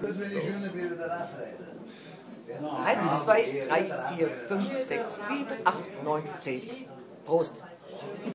Das will ich schöne Bilder nachreden. 1, 2, 3, 4, 5, 6, 7, 8, 9, 10. Prost!